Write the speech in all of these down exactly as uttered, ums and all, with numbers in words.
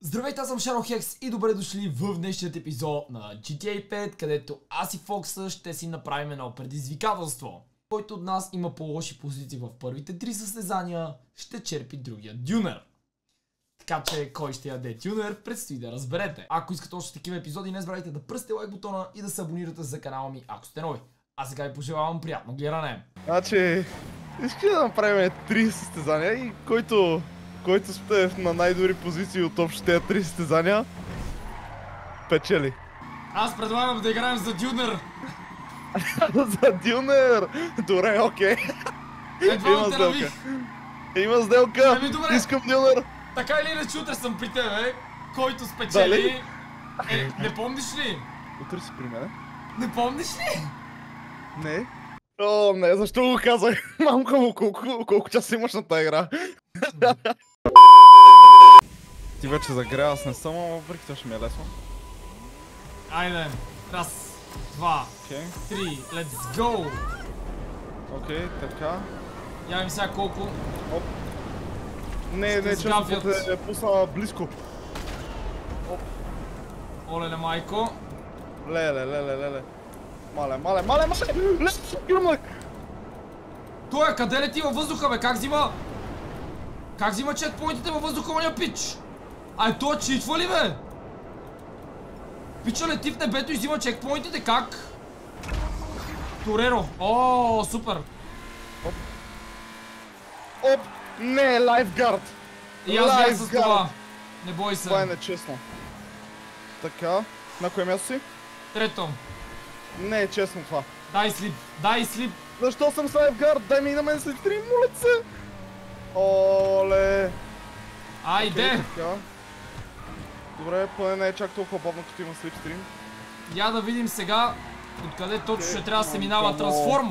Здравейте, аз съм Шаро-Хекс и добре дошли в днешният епизод на джи ти ей пет, където аз и Фокса ще си направим едно предизвикателство. Който от нас има по-лоши позиции в първите три състезания, ще черпи другия дюнер. Така че кой ще яде дюнер, предстои да разберете. Ако искате още такива епизоди, не забравяйте да пръсте лайк бутона и да се абонирате за канала ми, ако сте нови. А сега ви пожелавам приятно гледане. Значи, искате да направим три състезания и който, който сте на най-добри позиции от общо тези три състезания, печели. Аз предлагам да играем за дюнер. За дюнер! Добре, окей. Едва те навих. Има сделка! Еми, добре. Искам дюнер! Така или иначе утре съм при тебе, който спечели. Дали? Е, не помниш ли? Утре си при мене? Не помниш ли? Не. О, не, защо го казах? Мамка му, колко, колко часа имаш на тази игра? Ти вече загря, аз не съм, но въпреки това ще ми е лесно. Айде, раз, два, Окей. три, let's go! Окей, така. Явим сега колко. Оп. Не, не, че сгафят. е пусна близко. Олеле майко. Леле, леле, леле. Мале, мале, мале, мале! Леле, гръмлък! Той е, къде лети във въздуха, бе? Как взима? Как взима чекпоинтите във въздуха, оня пич? А е той читва ли, бе? Пича лети в небето и взима чекпоинтите, как? Тореро. О, супер. Оп. Оп! Не, лайфгард! И аз бях с това. Не бой Това е се. нечестно. Така, на кое място си? Трето. Не е честно това. Дай слип, дай слип. Защо съм с лайфгард? Дай ми и на мен след три, моля се! Оле! Айде. Окей, така. Добре, поне не е чак толкова бавно, като има слипстрим. Я да видим сега откъде точно ще Окей, трябва да се минава мамо. трансформ.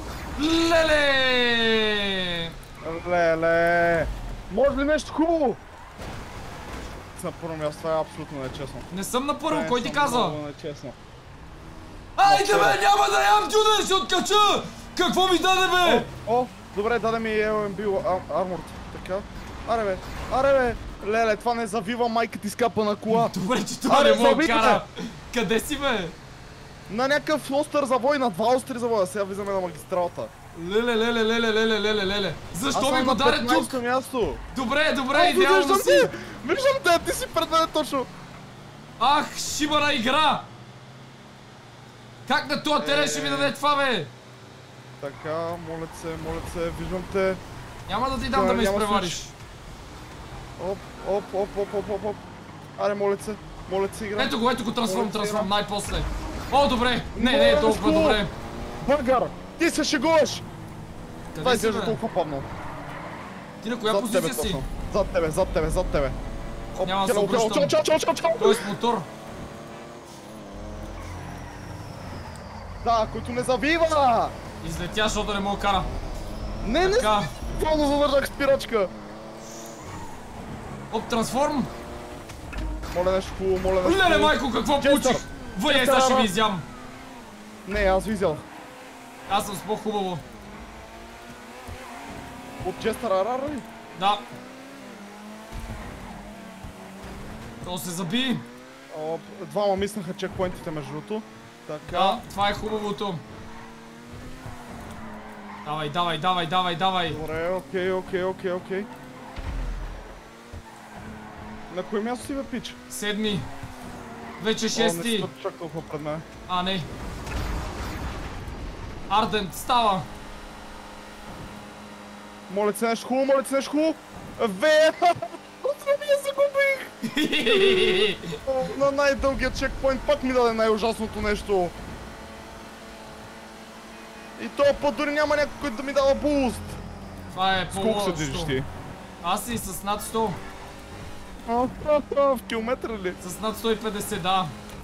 Леле! Леле! Може ли нещо хубаво? На първо място, това е абсолютно нечестно. Не съм на първо, Не, кой ти съм каза? много нечестно. Айде На бе, второ. няма да ям дюнер, ще откача! Какво ми даде бе? О, о, добре, даде ми ел ем би арморд. Така. Аре бе, аре бе! Леле, това не завива, майка ти скапа на кола. Добре, че това Аре, не мога забите! кара. Къде си бе? На някакъв остър завой, на два остри завоя, сега влизаме на магистралата. Леле, леле, леле, леле, леле, леле. Защо Аз ми съм го на даде тук? петнайсето място. Добре, добре, О, идеално виждам си. те! Виждам те, ти си пред мен точно. Ах, шибана игра! Как на това терен ще ми даде това бе? Така, моля се, моля се, виждам те. Няма да ти дам да ме Няма изпревариш. случай. Оп, оп, оп, оп, оп, оп, оп. Аре, моля се, моля се, игра. Ето го, ето го, трансформ, Моля се, трансформ, игра. най-после. О, добре. Не, не, Моля, толкова скул. добре. Българ, ти се шегуваш! Това Къде си изглежда бе? толкова павно. Ти на коя Зад тебе позиция си? точно. Зад тебе, зад тебе, зад тебе. Оп, Няма да се чао, чао, обръщам. чао, чао, чао, чао. Той е с мотор. Да, който не завива! Излетя, защото не мога кара. Не, не, Така. пълно задържах спирачка. Оп, трансформ. Моля нещо хубаво, моля нещо Леле, хубаво. майко, какво Честър. получих? Въня, Честър, сега ще ама. ви изям. Не, аз визял. Аз съм с по-хубаво. От Джестър Арар ли? Да. То се заби. Оп, двама миснаха чекпоинтите между другото. Така. Да, това е хубавото. Давай, давай, давай, давай, давай. Добре, окей, окей, окей, окей. На кое място си бе, пич? Седми. Вече О, не шести. си чак толкова пред мен. А, не. Ардент, става. Моля се нещо хубаво, моля се нещо хубаво. Ве! Отстрани я загубих! О, на най-дългия чекпоинт пак ми даде най-ужасното нещо. И този път дори няма някой, който да ми дава буст. Това е С колко се по-лошо. движиш ти? Аз си с над сто. А, а, а, в километра ли? С над сто и петдесет, да.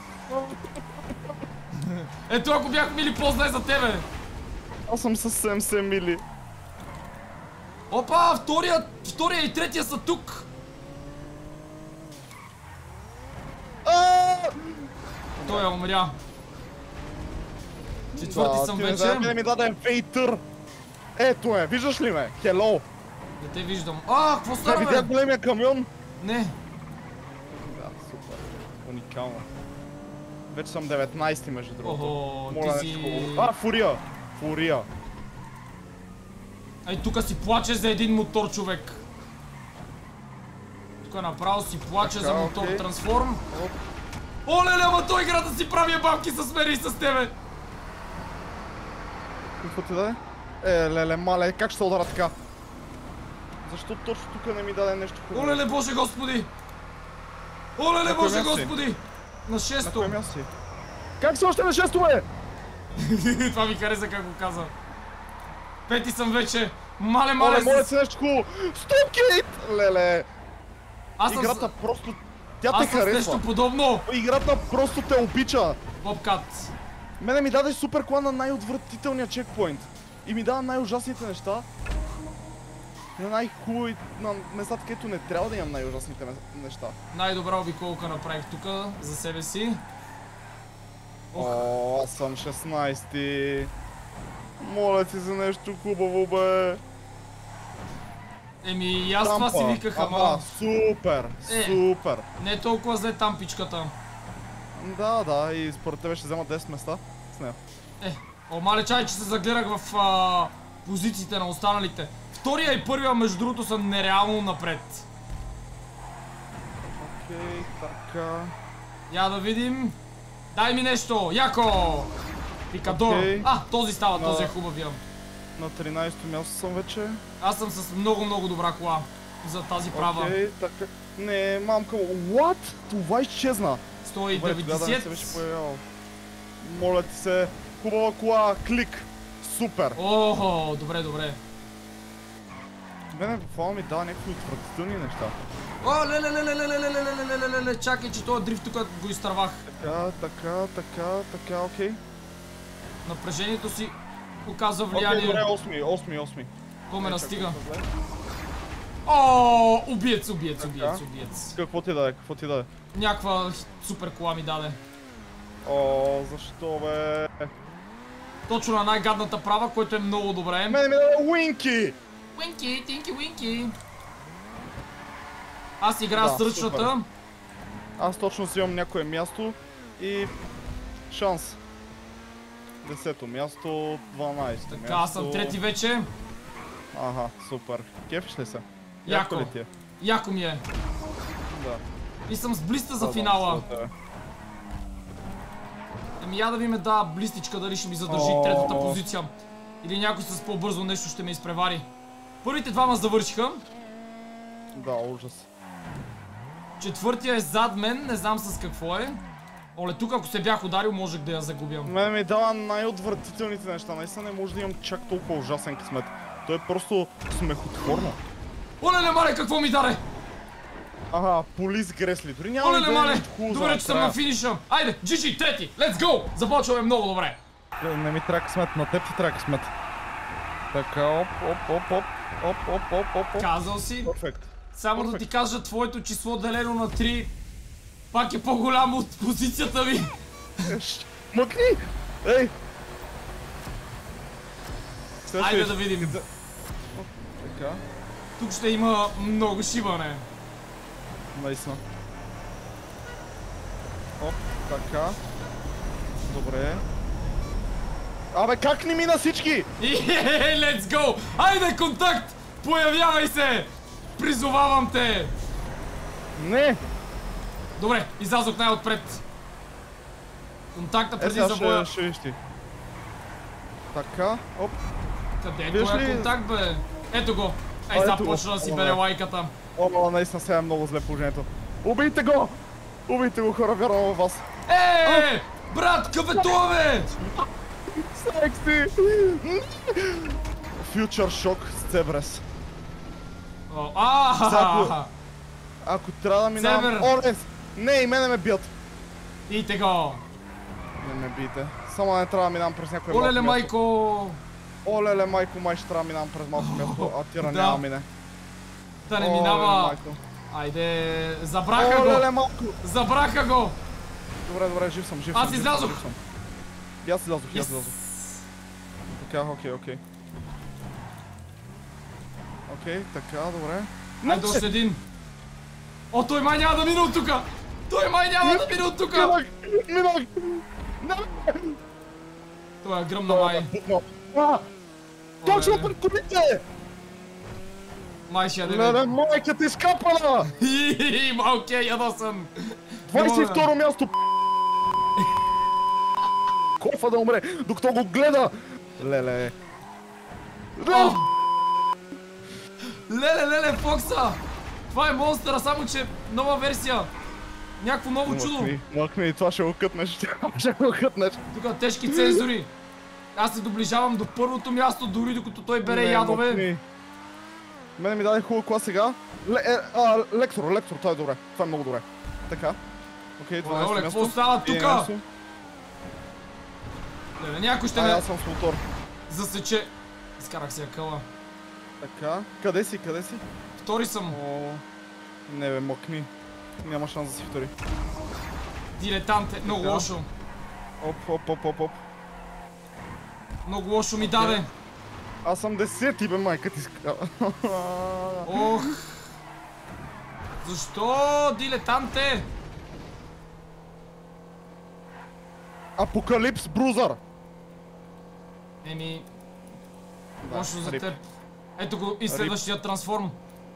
Ето, ако бях мили по-знай за тебе. Аз съм със седемдесет мили. Опа, втория, втория и третия са тук. А! Той е умря. Четвърти Да, съм ти не вече. знаеш, мене ми даде вейтър. Ето е, виждаш ли ме? Хело. Не те виждам. А, какво Да, става, видя бе? големия камион. Не. Супер. Уникално. Вече съм деветнайсети между другото. Охо, Моля, ти нещо си... хубаво. А, фурия! Фурия! Ай, тука си плаче за един мотор, човек. Тука направо си плаче Така, за мотор окей. трансформ. Оп. Оле, ама той играта си прави бабки с мен и с тебе. Какво ти даде? Е, леле, мале, как ще се удара така? Защо точно тук не ми даде нещо хубаво? Олеле, Боже Господи! Олеле, На кое Боже място си? Господи! На На шесто! кое място си? Как си още на шесто, бе? Това ми хареса как го каза. Пети съм вече. Мале, мале. Оле, моля с- се нещо хубаво! Стоп, Кейт! Леле! Аз съм, Играта с... просто... Тя те Аз съм с харесва. нещо подобно. Играта просто те обича. Бобкат. Мене ми даде супер кола на най-отвратителния чекпоинт. И ми дава най-ужасните неща. На най-хубави... На местата, където не трябва да имам най-ужасните ме- неща. Най-добра обиколка направих тук за себе си. Ох. О, аз съм шестнайсети. Моля ти за нещо хубаво, бе. Еми, и аз това си виках, ама Ама, супер, Е. супер. не е толкова зле там пичката. Да, да, и според тебе ще взема десет места с нея. Е, о, мале чай, че се загледах в а, позициите на останалите. Втория и първия, между другото, са нереално напред. Окей, така. Я да видим. Дай ми нещо, яко! Пикадор. Окей. А, този става, На- този е хубавия. На тринайсето място съм вече. Аз съм с много, много добра кола за тази права. Окей, така. Не, мамка, what? Това изчезна. Добре, тогава да не се беше сто и деветдесет. появявал. Моля ти се, хубава кола, клик. Супер. Охо, добре, добре. Мене буквално ми дава някакви отвратителни неща. О, ле, ле, ле, ле, ле, ле, ле, ле, ле, ле, ле, ле, ле, чакай, че този дрифт тук го изтървах. Така, така, така, така, окей. Напрежението си оказва Окей, влияние. добре, осми, осми, осми. То ме Е, настига. чакай, добре. О, убиец, убиец, Така. убиец, убиец. Какво ти даде, какво ти даде? Някаква супер кола ми даде. О, защо бе? Точно на най-гадната права, което е много добре. Мене ми даде Уинки! Уинки, тинки, уинки. Аз играя Да, с ръчната. супер. Аз точно си имам някое място и шанс. Десето място, дванайсето място. Така, аз съм трети вече. Ага, супер. Кефиш ли се? Яко. ли ти е? Яко ми е. Да. И съм с блиста за Да, финала. да, да. Еми я да ви ме да блистичка, дали ще ми задържи О. третата позиция. Или някой с по-бързо нещо ще ме изпревари. Първите двама завършиха. Да, ужас. Четвъртия е зад мен, не знам с какво е. Оле, тук ако се бях ударил, можех да я загубя. Мене ми дава най-отвратителните неща. Наистина не може да имам чак толкова ужасен късмет. Той е просто смехотворно. Оле, ле, мале, какво ми даде? Ага, полис Гресли. Дори няма Оле, да ле, е мале, нищо хубаво за добре, че съм накрая. на финиша. Айде, джи джи, трети, let's go! Започваме много добре. Не ми трябва късмет, на теб ти трябва късмет. Така, оп, оп, оп, оп, оп, оп, оп, оп, оп. Казал си, Перфект. само да ти кажа, твоето число делено на три пак е по-голямо от позицията ми. Мъкни! Ей! Сега Айде ще- да видим. Така, Тук ще има много шибане. наистина. Оп, така. Добре. Абе, как не мина всички? И let's go! Айде, контакт! Появявай се! Призовавам те! Не! Добре, излязох най-отпред. Контакта Е, преди сега забоя. ще, ще виж ти. Така, оп. Къде е Виж твоя ли- контакт, бе? Ето го. Ей, А, ето започна го. да си О, бере не. лайката. О, наистина сега е много зле положението. Убийте го! Убийте го, хора, вярвам във вас. Е, брат, къв е това, бе? Секси! Future Shock с Цебрес. О, а, Сега, Ако трябва да минавам... Цебър! О, не! Не, и мене ме бият. Ите го. Не ме бийте. Само не трябва да минавам през някое Олеле, малко място. майко. Олеле, майко, май ще трябва да минавам през малко място, а тира Да. няма да мине. Да не Олеле, минава. майко. Айде, забраха Олеле, го. малко! Забраха го. Добре, добре, жив съм, жив Аз съм. жив излязох. съм, жив съм. И аз излязох, и аз Yes. излязох. Така, окей, окей. Окей, така, добре. Айде още един. О, той май няма да мина от тука. Той май няма да мине от тука! Минах! Минах! Това е гръмна май. Точно пред колите! Май ще яде. Леле, майка ти скапана! Ма окей, ядосен. двайсет и второ място. Кофа да умре, докато го гледа! Леле. Леле! Леле, леле, Фокса! Това е монстъра, само че нова версия. Някакво ново чудо. Махни, това ще го кътнеш. Ще го кътнеш. Тук тежки цензури. Аз се доближавам до първото място, дори докато той бере Не, ядове. махни. Мене ми даде хубава кола сега. Ле, е, а, лектор, лектор, това е добре. Това е много добре. Така. Окей, това Оле, е какво място. става тука? единайсето. Леле, някой ще Ай, ме аз съм с мотор. засече. Изкарах си акъла. Така. Къде си, къде си? Втори съм. О, не бе, мъкни. Няма шанс да си втори. Дилетант е много Така. лошо. Оп, оп, оп, оп, оп. Много лошо ми даде. Аз съм десети, бе, майка ти ска. Ох. Защо, дилетанте? Апокалипс Брузър! Еми, Да, лошо за рип. теб. Ето го и следващия трансформ.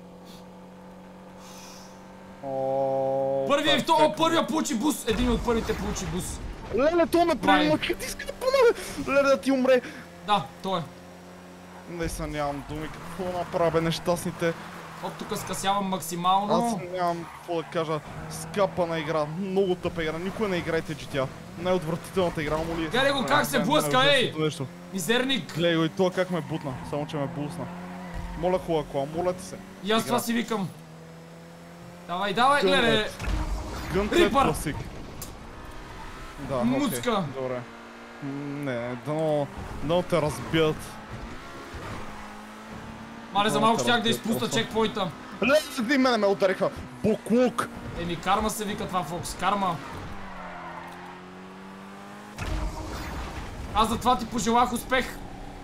О, Първия и перфектно. второ, първия получи бус. Един от първите получи бус. Леле, то ме прави, Май. майка ти ска да помага. Леле, да ти умре. Да, той е. Наистина нямам думи, какво направя, бе, нещастните. От тук скъсявам максимално. Аз нямам какво да кажа. Скапана игра, много тъпа игра. Никой не играйте джи ти ей. Най-отвратителната игра, моли. Гледай го как се блъска, ей! Нещо. Мизерник. Гледай го и това как ме бутна, само че ме бусна. Моля хубава кола, моля ти се. И аз Игра. това си викам. Давай, давай, Гънлет. гледай. Гънтлет Рипър. класик. Да, окей. Муцка. Добре. М, Не, дано, дано те разбият. Мале, за малко щях да Интересно. изпусна чекпойнта. Ле, и мене ме удариха. Буклук. Еми, карма се вика това, Фокс. Карма. Аз затова ти пожелах успех.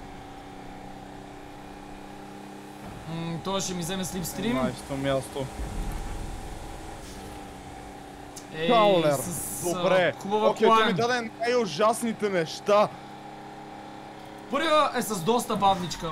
М, той ще ми вземе слипстрим. Найсто място. Ей, Каулер. с а, Добре. хубава Окей, той кола. ми даде най-ужасните неща. Първия е с доста бавничка.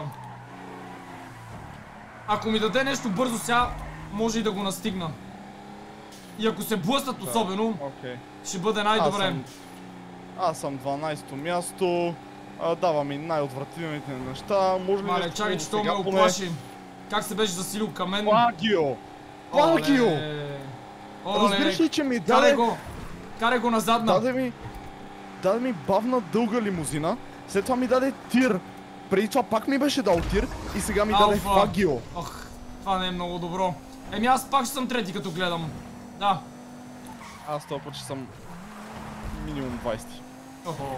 Ако ми даде нещо бързо сега, може и да го настигна. И ако се блъснат особено, Окей. ще бъде Аз най-добре. съм- Аз съм дванайсето място. А, дава ми най-отвратителните неща. Може ли Мале, нещо чакай, че то ме сега поне? оплаши. Как се беше засилил към мен? Плагио! Плагио! Оле. Оле. Разбираш ли, че ми Карай даде... го! Карай го назадна! Даде ми... Даде ми бавна дълга лимузина. След това ми даде тир. Преди това пак ми беше дал тир и сега ми даде Алфа. Фагио. Ох, това не е много добро. Еми аз пак ще съм трети като гледам. Да. Аз този път ще съм минимум двайсети. Охо.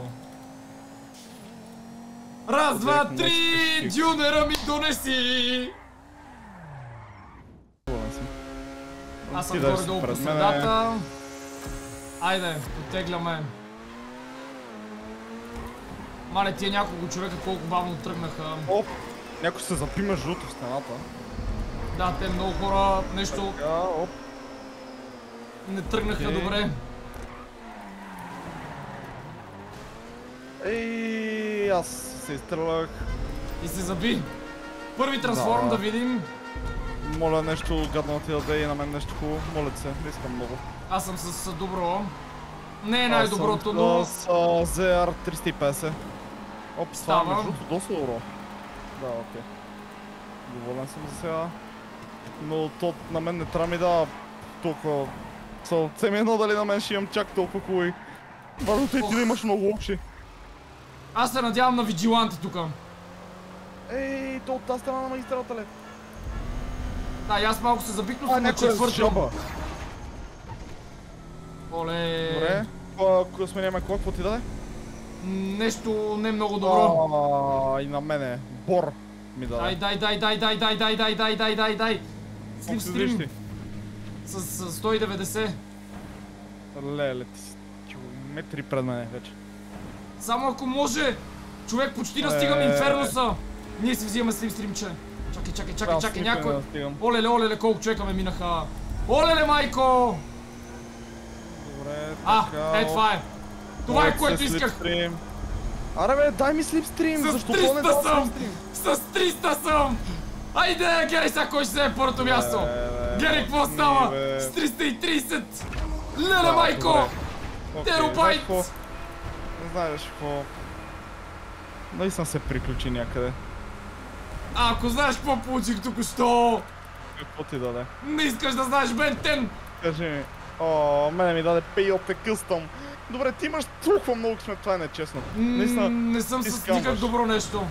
Раз, два, Директно три! не спеши. Дюнера ми донеси! Сигурен съм. Аз съм Ти да си горе-долу по пред мене. средата. Айде, потегляме. Мале, тия няколко човека колко бавно тръгнаха. Оп! Някой се запи между другото в стената. Да, те много хора нещо Така, оп. не тръгнаха Окей. добре. Ей, аз се изстрелях. И се заби. Първи трансформ Да. да видим. Моля нещо гадно да ти даде и на мен нещо хубаво. Моля ти се, не искам много. Аз съм с добро. Не е най-доброто, но... Аз съм с зет ар триста и петдесет. Оп, това Става. е между другото доста добро. Да, окей. Доволен съм за сега. Но то на мен не трябва ми да толкова... Сълце ми едно дали на мен ще имам чак толкова хубави. Важното е ти да имаш много общи. Аз се надявам на Vigilante тука. Ей, то от тази страна на магистралата ле. Да, и аз малко се забих, но А, съм на някой е с четвърто. жаба. Оле. Добре. Ако сменяме кола, какво ти даде? Нещо не много добро. А, и на мене. Бор ми даде. Дай, дай, дай, дай, дай, дай, дай, дай, дай, дай, дай, дай. Колко се движиш Слипстрим ти? с с сто и деветдесет. Леле, ти си километри пред мене вече. Само ако може. Човек почти настигам Е. Инферноса. Ние си взимаме слипстримче. Чакай, чакай, чакай, Аз чакай, никой някой. не настигам. Олеле, олеле, колко човека ме минаха. Олеле, майко! Добре, А, така... е това е. Това е което исках. Аре бе, дай ми слипстрим, С защо триста не дава съм! слипстрим? С триста съм! Айде, Гери, сега кой ще вземе първото място? Гери, какво става? С триста и трийсет! Леле, майко! Терабайт! Не знаеш какво... Наистина се приключи някъде. А, ако знаеш какво получих току-що! Какво ти даде? Не искаш да знаеш, Бен десет! Кажи ми. О, мене ми даде Пей Оф Custom. Добре, ти имаш толкова много късмет, това е нечестно. Наистина, не съм с никак добро нещо.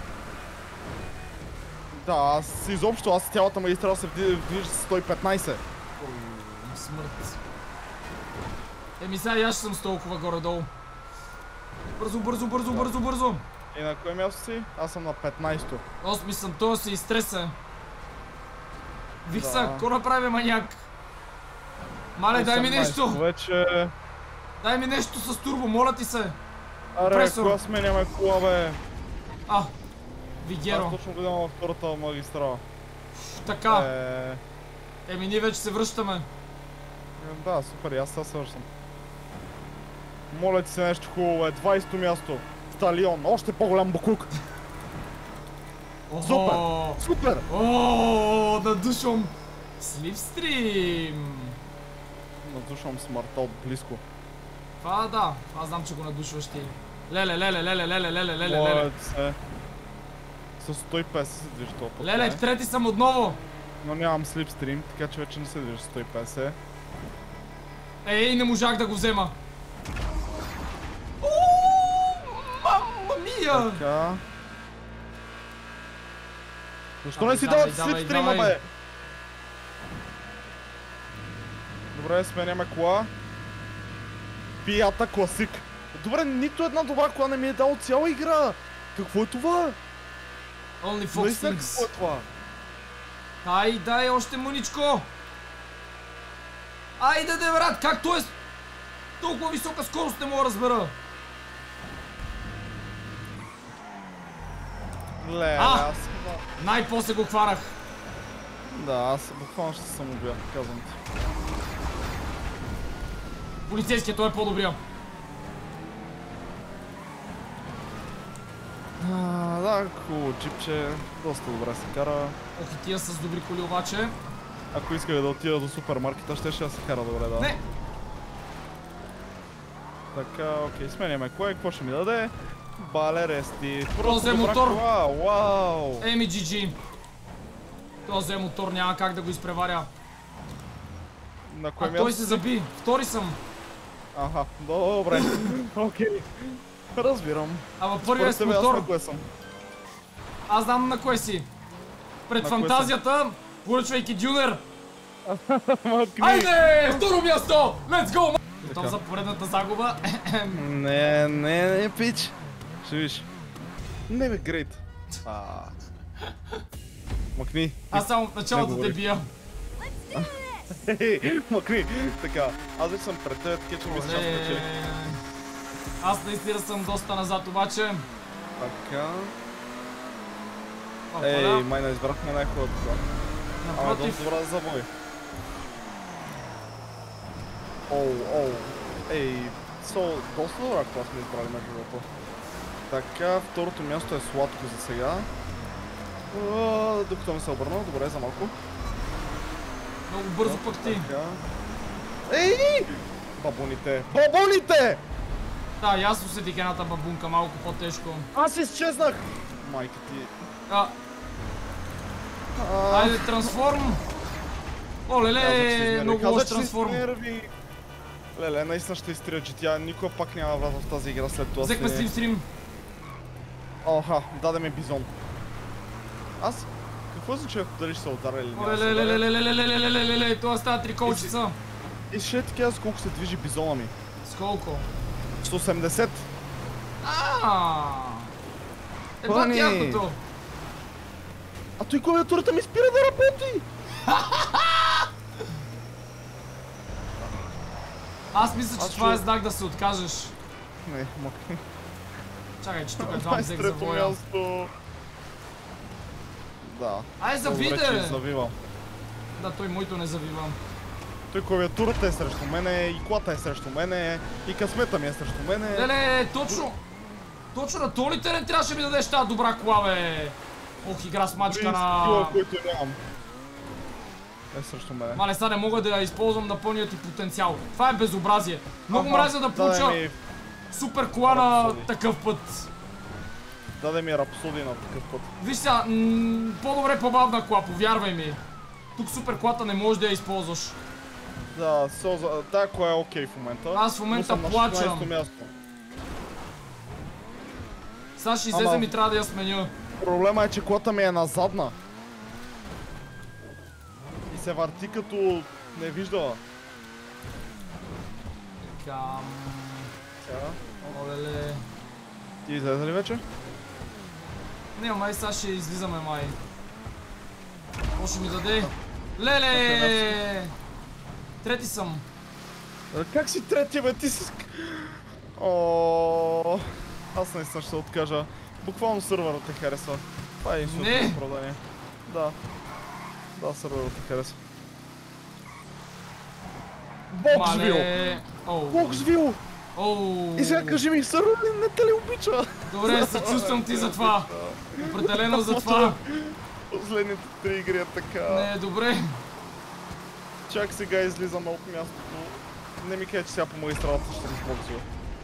Да, аз изобщо, аз цялата магистрала се движа с сто и петнайсет. Смърт. Еми сега и аз ще съм с толкова горе-долу. Бързо, бързо, бързо, бързо, бързо. И на кое място си? Аз съм на петнайсето. Осми съм, това се изтреса. Вих Да. са, какво направи маняк? Мале, дай ми нещо! Вече... Дай ми нещо с турбо, моля ти се! Аре, Компресор. кога сменяме кола, бе? А, Вигеро. Аз точно гледам във втората магистрала. Така, Е... еми ние вече се връщаме. Да, супер, и аз сега се връщам. Моля ти се нещо хубаво, е двайсето място. Сталион, още по-голям буклук. Супер! Супер! Ооо, надушвам Слипстрим. Надушвам смъртта от близко. Това да, аз знам, че го надушваш ти. Леле, леле, леле, леле, леле, леле, леле. Моля ти се. С сто и петдесет се движи това път. Леле, в трети съм отново. Но нямам слипстрим, така че вече не се движи с сто и петдесет. Ей, не можах да го взема. Ооо, мама мия. Така. Защо Давай, не си давай, дават давай, слипстрима, давай. бе? Добре, сменяме кола. Фиата Класик. Добре, нито една добра кола не ми е дала цяла игра. Какво е това? Only Fox Наистина, Things. какво е това? Ай, дай още мъничко. Айде, де, брат, как то е с толкова висока скорост, не мога да разбера. Ле, А! аз... Най-после го хванах. Да, аз буквално ще се самоубия, казвам ти. Полицейският, той е по-добрия. А, да, хубаво джипче, доста добре се кара. Ох, и тия с добри коли обаче. Ако исках да отида до супермаркета, ще ще да се кара добре, да. Не. Така, окей, сменяме кое, какво ще ми даде? Балерести. Този добра мотор. кола, вау! Еми, джи джи. Този мотор няма как да го изпреваря. На кое А място той се си? заби. Втори съм. Аха, добре. Окей. Разбирам. Ама първият е с Според тебе аз мотор. на кое съм? Аз знам на кое си. Пред На кое фантазията, поръчвайки Дюнер. Мъкни. Айде! Второ място! Let's go! Готов Така. за поредната загуба. Не, не, не, пич. Ще виж. Не бе, грейт. А. Мъкни. Аз само в началото Не те говори. бия. Хей, мъкни. Така, аз вече съм пред теб, така че мисля, че аз спечелих. Оле. Аз наистина съм доста назад обаче. Така. Опа, Ей, да. май не избрахме най-хубавото това. Ама Напротив. доста добра завой. Оу, оу. Ей, со, доста добра кола сме избрали между другото. Така, второто място е сладко за сега. А, докато ми се обърна, добре за малко. Много бързо пък ти. Така. Ей! Бабуните! Бабуните! Да, и аз усетих едната бабунка малко по-тежко. Аз изчезнах! Майка ти. А, А, айде, трансформ! О, казах, ще леле, измери. много Казах, лош че ще трансформ. измерви. Леле, наистина ще изтрия джи ти ей, никога пак няма да вляза в тази игра след това. Взехме си- слипстрим. Оха, даде ми бизон. Аз? Какво означава дали ще се ударя или О, няма да се леле, ударя? леле, леле, леле, леле, леле, леле, това става три колчица. И ще е така с колко се движи бизона ми. С колко? сто осемдесет. Ааа! Еба Пани! тяхното! А той клавиатурата ми спира да работи! Аз мисля, че Аз това е чу- знак да се откажеш. Не, мъкни. Чакай, че тук едва взех двайсет и трето завоя. място. Да. Ай, Добре, че завиде! завивам. Да, той моето не завива. Той клавиатурата е срещу мене, и колата е срещу мене, и късмета ми е срещу мене. Леле, точно! Точно на този терен трябваше ми да дадеш тази добра кола, бе! Ох, игра с мачка на... Скила, който нямам. Е срещу мене. Мале, сега не мога да я използвам на пълния ти потенциал. Това е безобразие. Много Ага, мразя да получа ми... супер кола на Рапсоди. такъв път. Даде ми рапсоди на такъв път. Виж сега, по-добре по-бавна кола, повярвай ми. Тук супер колата не можеш да я използваш. Да, соза... тая кола е окей в момента. Аз в момента но съм на плачам. шестнадесето място. Сега ще Ама- излезем и трябва да я сменя. Проблема е, че колата ми е назадна. И се върти като не виждала. Кам... Сега. Олеле... Ти излезе ли вече? Не, май сега ще излизаме, май. Какво ще ми даде? Леле! Трети съм. А, Как си трети, бе? Ти си... О, аз наистина ще се откажа. Буквално сървърът те харесва. Това е инсултно Не. оправдание. Да. Да, сървърът те харесва. Боксвил! Мале... Оу. Боксвил! Оу. И сега кажи ми, сървър не те ли обича? Добре, се чувствам ти за това. Определено за това. Последните три игри е така. Не, добре. Чак сега излизаме от мястото. Не ми кажа, че сега по магистралата ще ми боксва.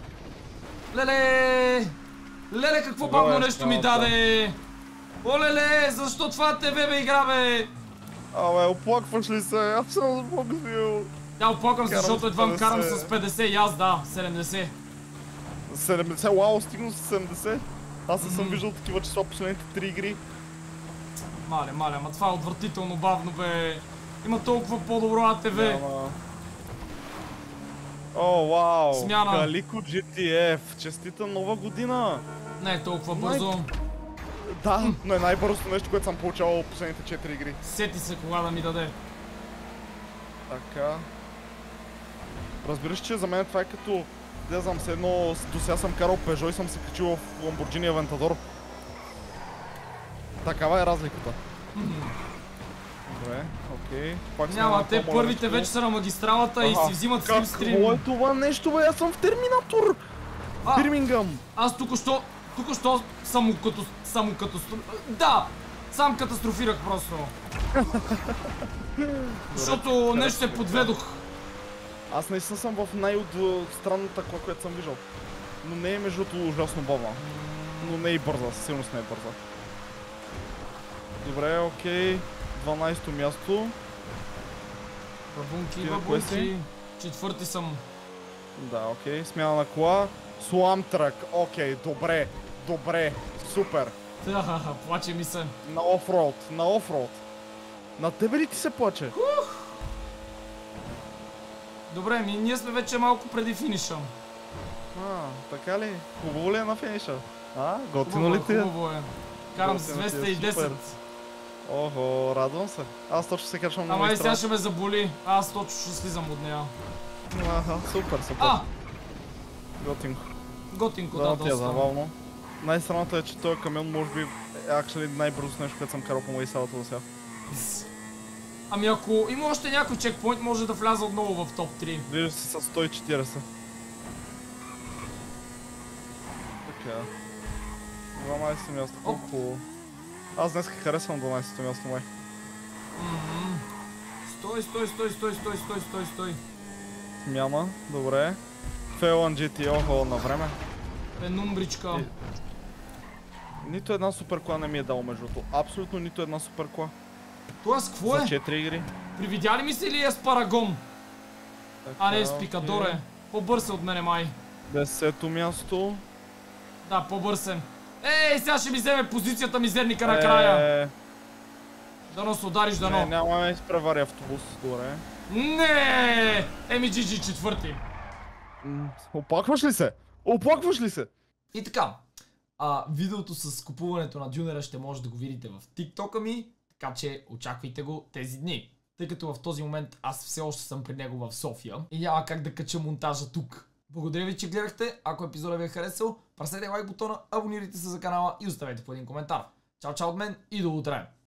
Леле! Леле, какво Това бавно е нещо ми страната. даде! Олеле, защо това ТВ бе игра, бе? Абе, оплакваш ли се? Аз съм сбоксвил. Я оплаквам се, Карам защото с едва карам петдесет. с петдесет и аз, да, седемдесет. седемдесет, вау, стигнал с седемдесет. Аз не съм Мгм. виждал такива числа последните три игри. Мале, мале, ама това е отвратително бавно, бе. Има толкова по-добро АТВ. Няма. О, вау! Смяна. Калико джи ти еф! Честита нова година! Не е толкова бързо. Да, но е най-бързото нещо, което съм получавал от последните четири игри. Сети се кога да ми даде. Така. Разбираш, че за мен това е като... Не знам, все едно до сега съм карал Peugeot и съм се качил в Lamborghini Aventador. Такава е разликата. Добре, окей. Пак сме Няма, на те по-моля първите нещо. вече са на магистралата и Аха, си взимат Какво е слимстрим. това нещо, бе? Аз съм в Терминатор! А, Бирмингъм! аз тук-що, тук-що само като, само като... Да! Сам катастрофирах просто. Защото нещо се подведох. Аз наистина съм в най-странната кола, която съм виждал. Но не е между другото ужасно бавна. Но не е и бърза, със сигурност не е бърза. Добре, окей. дванадесето място. Бабунки, Ти на кое бабунки. си? Четвърти съм. Да, окей. Смяна на кола. Сламтрак. Окей, добре. Добре. Супер. Та, плаче ми се. На офроуд. На офроуд. На тебе ли ти се плаче? Добре, ми ние сме вече малко преди финиша. А, така ли? Хубаво ли е на финиша? А, готино Хубаво ли е, ти е? хубаво е. Карам с Готино ти е, двеста и десет. супер. Охо, радвам се. Аз точно се качвам на Ама и сега магистрала. ще ме заболи. Аз точно ще слизам от нея. Аха, супер, супер. А! Готинко. Готинко, да, Да, ти е доста. забавно. Най-странното е, че този камион може би е actually най-бързо нещо, което съм карал по магистралата до сега. Ами ако има още някой чекпоинт, може да вляза отново в топ три. Вижда се с сто и четиридесет. Така. дванадесето място, колко хубаво. Аз днес харесвам дванадесето място, май. Мгм. Стой, стой, стой, стой, стой, стой, стой, стой. Смяна, добре. Фейлън джи ти, охо, на време. Пенумбричка. И- Нито една супер кола не ми е дал между другото. Абсолютно нито една супер кола. Това с какво За е? четири игри. Привидя ли ми се или е с парагон? А не, Така, с окей. пикадоре. По-бърз е от мене, май. Десето място. Да, по-бърз е. Ей, сега ще ми вземе позицията мизерника накрая. Е, Дано се удариш, не, дано. няма да изпревари автобус. Добре. Не! Еми джи джи четвърти. М, Оплакваш ли се? Оплакваш ли се? И така, а, видеото с купуването на дюнера ще може да го видите в тиктока ми, така че очаквайте го тези дни. Тъй като в този момент аз все още съм при него в София и няма как да кача монтажа тук. Благодаря ви, че гледахте. Ако епизодът ви е харесал, пресете лайк бутона, абонирайте се за канала и оставете по един коментар. Чао, чао от мен и до утре!